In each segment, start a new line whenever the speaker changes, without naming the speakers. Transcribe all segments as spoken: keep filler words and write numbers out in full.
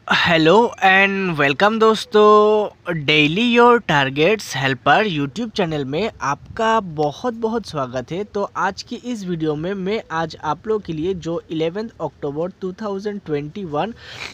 Hello and welcome दोस्तों, daily your targets helper YouTube channel में आपका बहुत बहुत स्वागत है। तो आज की इस वीडियो में मैं आज आप लोग के लिए जो ग्यारह अक्टूबर दो हज़ार इक्कीस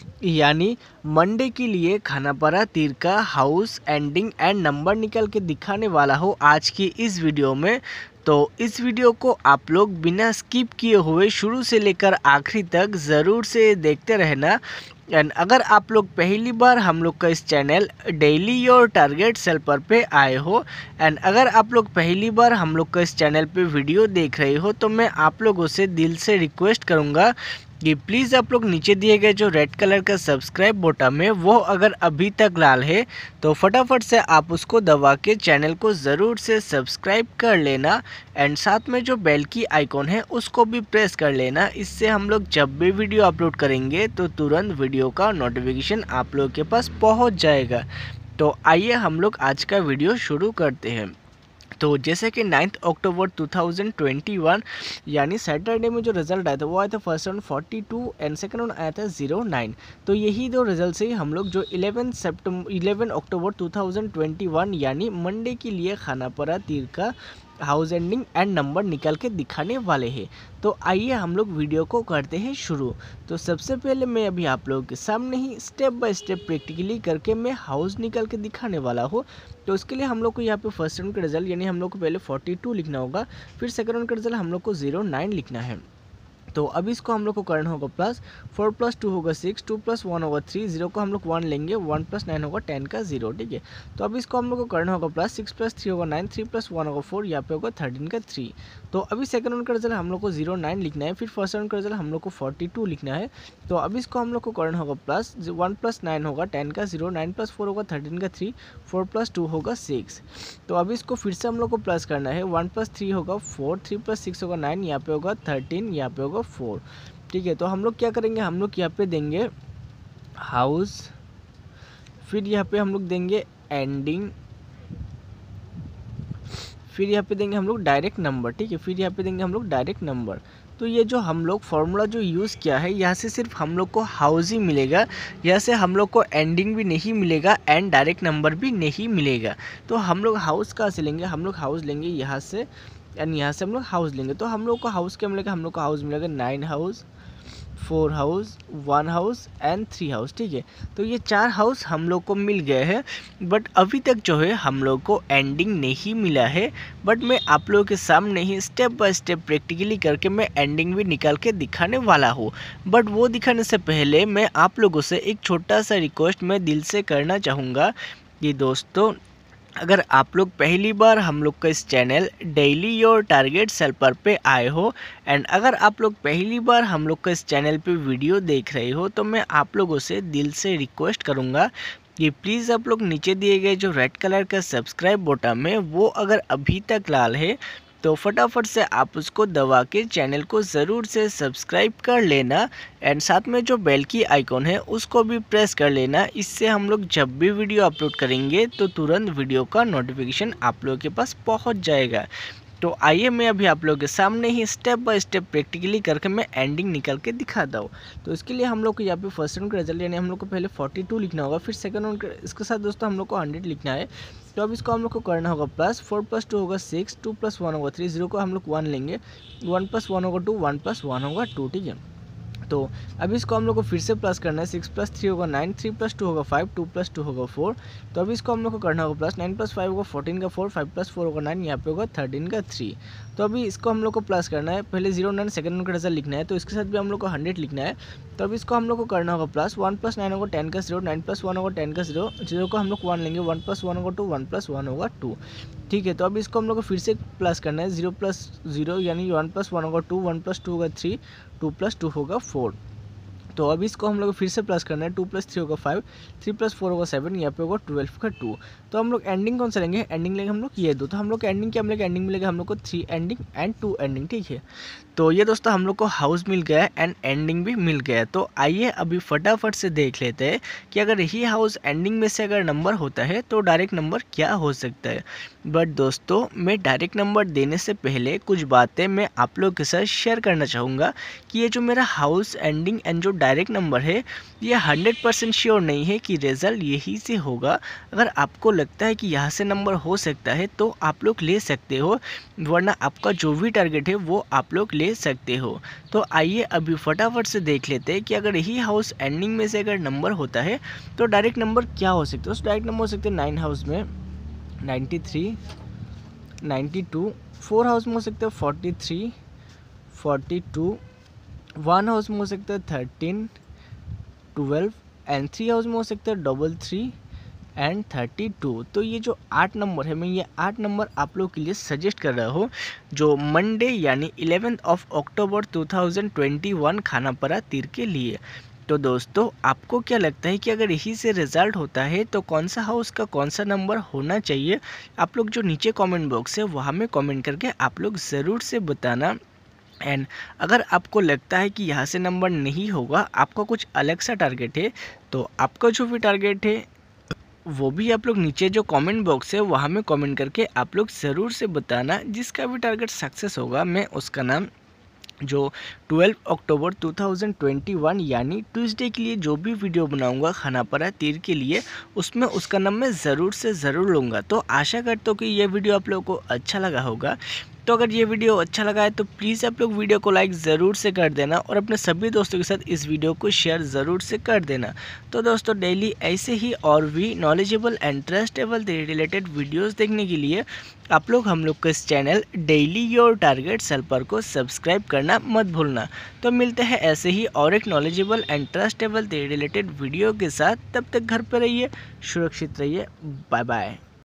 यानी मंडे के लिए खानापारा तीर का हाउस एंडिंग एंड नंबर निकल के दिखाने वाला हूँ आज की इस वीडियो में। तो इस वीडियो को आप लोग बिना स्किप किए हुए शुरू से लेकर आखिरी तक ज़रूर से देखते रहना। एंड अगर आप लोग पहली बार हम लोग का इस channel daily your target helper पे आए हो एंड अगर आप लोग पहली बार हम लोग का इस चैनल पे वीडियो देख रहे हो तो मैं आप लोगों से दिल से रिक्वेस्ट करूँगा कि प्लीज़ आप लोग नीचे दिए गए जो रेड कलर का सब्सक्राइब बटन है वो अगर अभी तक लाल है तो फटाफट से आप उसको दबा के चैनल को ज़रूर से सब्सक्राइब कर लेना एंड साथ में जो बेल की आइकॉन है उसको भी प्रेस कर लेना। इससे हम लोग जब भी वीडियो अपलोड करेंगे तो तुरंत वीडियो का नोटिफिकेशन आप लोग के पास पहुंच जाएगा। तो आइए हम लोग आज का वीडियो शुरू करते हैं। तो जैसे कि नाइन्थ अक्टूबर दो हज़ार इक्कीस यानी सैटरडे में जो रिजल्ट आया था वो आया था फर्स्ट राउंड बयालीस एंड सेकंड राउंड आया था ज़ीरो नाइन। तो यही दो रिजल्ट से हम लोग जो ग्यारह सितंबर ग्यारह अक्टूबर दो हज़ार इक्कीस यानी मंडे के लिए खानापारा तीर का हाउस एंडिंग एंड नंबर निकल के दिखाने वाले हैं। तो आइए हम लोग वीडियो को करते हैं शुरू। तो सबसे पहले मैं अभी आप लोगों के सामने ही स्टेप बाय स्टेप प्रैक्टिकली करके मैं हाउस निकल के दिखाने वाला हूँ। तो उसके लिए हम लोग को यहाँ पे फर्स्ट राउंड का रिजल्ट यानी हम लोग को पहले बयालीस लिखना होगा, फिर सेकंड राउंड का रिजल्ट हम लोग को ज़ीरो नाइन लिखना है। तो अभी इसको हम लोग को करना होगा प्लस फोर प्लस टू होगा सिक्स, टू प्लस वन होगा थ्री, जीरो को हम लोग वन लेंगे, वन प्लस नाइन होगा टेन का जीरो। ठीक है, तो अभी इसको हम लोग को करना होगा प्लस सिक्स प्लस थ्री होगा नाइन, थ्री प्लस वन होगा फोर, यहाँ पे होगा थर्टीन का थ्री। तो अभी सेकंड राउंड का रिजल्ट हम लोग को जीरो नाइन लिखना है, फिर फर्स्ट राउंड का रिजल्ट हम लोग को फोर्टी टू लिखना है। तो अभी इसको हम लोग को करना होगा प्लस वन प्लस नाइन होगा टेन का जीरो, नाइन प्लस फोर होगा थर्टीन का थ्री, फोर प्लस टू होगा सिक्स। तो अभी इसको फिर से हम लोग को प्लस करना है, वन प्लस थ्री होगा फोर, थ्री प्लस सिक्स होगा नाइन, यहाँ पे होगा थर्टीन, यहाँ पे होगा फोर। ठीक है, तो हम लोग क्या करेंगे, हम लोग यहाँ पे देंगे हाउस, फिर यहाँ पे हम लोग देंगे एंडिंग, फिर यहाँ पे देंगे हम लोग डायरेक्ट नंबर। ठीक है, फिर यहाँ पे देंगे हम लोग डायरेक्ट नंबर। तो ये जो हम लोग फॉर्मूला जो यूज़ किया है यहाँ से सिर्फ हम लोग को हाउस ही मिलेगा, यहाँ से हम लोग को एंडिंग भी नहीं मिलेगा एंड डायरेक्ट नंबर भी नहीं मिलेगा। तो हम लोग हाउस कहाँ से लेंगे, हम लोग हाउस लेंगे यहाँ से एंड यहाँ से हम लोग हाउस लेंगे। तो हम लोग को हाउस क्या मिलेगा, हम लोग को हाउस मिलेगा nine house, four house, one house and three house. ठीक है, तो ये चार हाउस हम लोग को मिल गए हैं, बट अभी तक जो है हम लोग को एंडिंग नहीं मिला है। बट मैं आप लोगों के सामने ही स्टेप बाय स्टेप प्रैक्टिकली करके मैं एंडिंग भी निकाल के दिखाने वाला हूँ। बट वो दिखाने से पहले मैं आप लोगों से एक छोटा सा रिक्वेस्ट मैं दिल से करना चाहूँगा कि दोस्तों, अगर आप लोग पहली बार हम लोग का इस channel daily your targets helper पे आए हो एंड अगर आप लोग पहली बार हम लोग का इस चैनल पे वीडियो देख रहे हो तो मैं आप लोगों से दिल से रिक्वेस्ट करूँगा कि प्लीज़ आप लोग नीचे दिए गए जो रेड कलर का सब्सक्राइब बटन है वो अगर अभी तक लाल है तो फटाफट से आप उसको दबा के चैनल को ज़रूर से सब्सक्राइब कर लेना एंड साथ में जो बेल की आइकॉन है उसको भी प्रेस कर लेना। इससे हम लोग जब भी वीडियो अपलोड करेंगे तो तुरंत वीडियो का नोटिफिकेशन आप लोगों के पास पहुंच जाएगा। तो आइए मैं अभी आप लोगों के सामने ही स्टेप बाय स्टेप प्रैक्टिकली करके मैं एंडिंग निकल के दिखाता हूँ। तो इसके लिए हम लोग को यहाँ पे फर्स्ट राउंड का रिजल्ट यानी हम लोग को पहले बयालीस लिखना होगा, फिर सेकंड राउंड का इसके साथ दोस्तों हम लोग को हंड्रेड लिखना है। तो अब इसको हम लोग को करना होगा प्लस फोर प्लस टू होगा सिक्स, टू प्लस वन होगा थ्री, जीरो को हम लोग वन लेंगे, वन प्लस वन होगा टू, वन प्लस वन होगा टू। ठीक है, तो अभी इसको हम लोग को फिर से प्लस करना है, सिक्स प्लस थ्री होगा नाइन, थ्री प्लस टू होगा फाइव, टू प्लस टू होगा फोर। तो अभी इसको हम लोग को करना होगा प्लस नाइन प्लस फाइव होगा फोर्टीन का फोर, फाइव प्लस फोर होगा नाइन, यहाँ पे होगा थर्टीन का थ्री। तो अभी इसको हम लोग को प्लस करना है, पहले जीरो नाइन सेकंड का रिजल्ट लिखना है, तो इसके साथ भी हम लोग को हंड्रेड लिखना है। तो अभी इसको हम लोग को करना होगा प्लस वन प्लस नाइन होगा टेन का जीरो, नाइन प्लस वन होगा टेन का जीरो, जीरो को हम लोग वन लेंगे, वन प्लस वन होगा टू, वन प्लस वन होगा टू। ठीक है, तो अभी इसको हम लोग को फिर से प्लस करना है, जीरो प्लस जीरो यानी वन प्लस वन होगा टू, वन प्लस टू होगा थ्री, टू प्लस टू होगा फोर। तो अभी इसको हम लोग फिर से प्लस करना है, टू प्लस थ्री होगा फाइव, थ्री प्लस फोर होगा सेवन, यहाँ पे होगा ट्वेल्व का टू। तो हम लोग एंडिंग कौन सा लेंगे, एंडिंग लेंगे हम लोग ये दो। तो हम लोग एंडिंग क्या मिलेगा, एंडिंग मिलेगा हम लोग को three ending and two ending. ठीक है, तो ये दोस्तों हम लोग को हाउस मिल गया है एंड एंडिंग भी मिल गया है। तो आइए अभी फटाफट से देख लेते हैं कि अगर यही हाउस एंडिंग में से अगर नंबर होता है तो डायरेक्ट नंबर क्या हो सकता है। बट दोस्तों, मैं डायरेक्ट नंबर देने से पहले कुछ बातें मैं आप लोग के साथ शेयर करना चाहूँगा कि ये जो मेरा हाउस एंडिंग एंड जो डायरेक्ट नंबर है ये हंड्रेड परसेंट श्योर नहीं है कि रिज़ल्ट यही से होगा। अगर आपको लगता है कि यहाँ से नंबर हो सकता है तो आप लोग ले सकते हो, वरना आपका जो भी टारगेट है वो आप लोग ले सकते हो। तो आइए अभी फटाफट से देख लेते हैं कि अगर यही हाउस एंडिंग में से अगर नंबर होता है तो डायरेक्ट नंबर क्या हो सकता है। उस डायरेक्ट नंबर हो सकते हैं नाइन हाउस में ninety three, ninety two, four house में हो सकता है forty three, forty two, one house में हो सकता है thirteen, twelve and three house में हो सकता है double three and thirty two. तो ये जो आठ नंबर है, मैं ये आठ नंबर आप लोग के लिए सजेस्ट कर रहा हूँ जो मंडे यानी eleventh of October two thousand twenty one Khanapara Teer के लिए। तो दोस्तों आपको क्या लगता है कि अगर यही से रिज़ल्ट होता है तो कौन सा हाउस का कौन सा नंबर होना चाहिए, आप लोग जो नीचे कमेंट बॉक्स है वहाँ में कमेंट करके आप लोग ज़रूर से बताना। एंड अगर आपको लगता है कि यहाँ से नंबर नहीं होगा, आपका कुछ अलग सा टारगेट है, तो आपका जो भी टारगेट है वो भी आप लोग नीचे जो कमेंट बॉक्स है वहाँ में कमेंट करके आप लोग ज़रूर से बताना। जिसका भी टारगेट सक्सेस होगा मैं उसका नाम जो twelve October two thousand twenty one यानी ट्यूसडे के लिए जो भी वीडियो बनाऊंगा खानापारा तीर के लिए, उसमें उसका नाम मैं ज़रूर से ज़रूर लूँगा। तो आशा करता हूँ कि ये वीडियो आप लोगों को अच्छा लगा होगा। तो अगर ये वीडियो अच्छा लगा है तो प्लीज़ आप लोग वीडियो को लाइक ज़रूर से कर देना और अपने सभी दोस्तों के साथ इस वीडियो को शेयर ज़रूर से कर देना। तो दोस्तों डेली ऐसे ही और भी knowledgeable and trustable related videos देखने के लिए आप लोग हम लोग का इस channel daily your target helper को सब्सक्राइब करना मत भूलना। तो मिलते हैं ऐसे ही और एक knowledgeable and trustable related video के साथ। तब तक घर पर रहिए, सुरक्षित रहिए, बाय बाय।